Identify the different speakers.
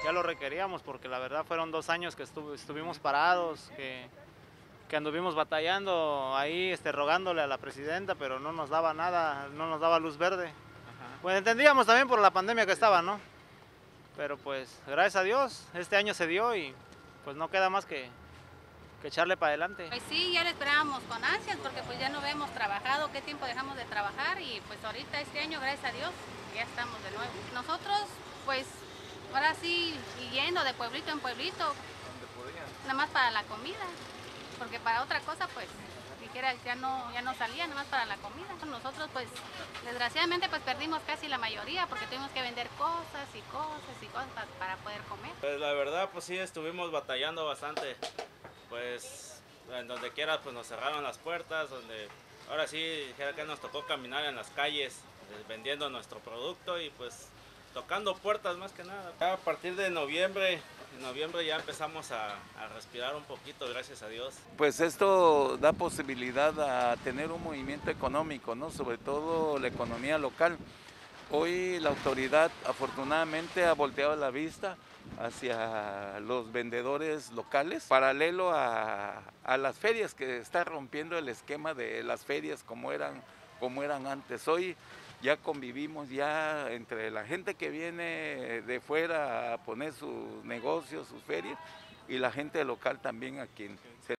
Speaker 1: ya lo requeríamos, porque la verdad fueron 2 años que estuvimos parados, que anduvimos batallando ahí, rogándole a la presidenta, pero no nos daba nada, no nos daba luz verde.
Speaker 2: Ajá.
Speaker 1: Pues entendíamos también por la pandemia que estaba, ¿no? Pero pues gracias a Dios, este año se dio y pues no queda más que echarle para adelante.
Speaker 3: Pues sí, ya lo esperábamos con ansias porque pues ya no habíamos trabajado, qué tiempo dejamos de trabajar y pues ahorita este año, gracias a Dios, ya estamos de nuevo. Nosotros pues ahora sí yendo de pueblito en pueblito,
Speaker 2: Donde podían.
Speaker 3: nada más para la comida, porque para otra cosa pues dijera ya no salía, nada más para la comida. Nosotros pues desgraciadamente pues perdimos casi la mayoría porque tuvimos que vender cosas y cosas y cosas para poder comer.
Speaker 4: Pues la verdad, pues sí, estuvimos batallando bastante, pues en donde quiera pues nos cerraron las puertas, donde ahora sí dijera que nos tocó caminar en las calles vendiendo nuestro producto y pues tocando puertas más que nada. Ya a partir de noviembre, en noviembre ya empezamos a respirar un poquito, gracias a Dios.
Speaker 5: Pues esto da posibilidad a tener un movimiento económico, ¿no? Sobre todo la economía local. Hoy la autoridad afortunadamente ha volteado la vista hacia los vendedores locales, paralelo a las ferias, que está rompiendo el esquema de las ferias como eran antes. Hoy ya convivimos ya entre la gente que viene de fuera a poner sus negocios, sus ferias, y la gente local también a quien se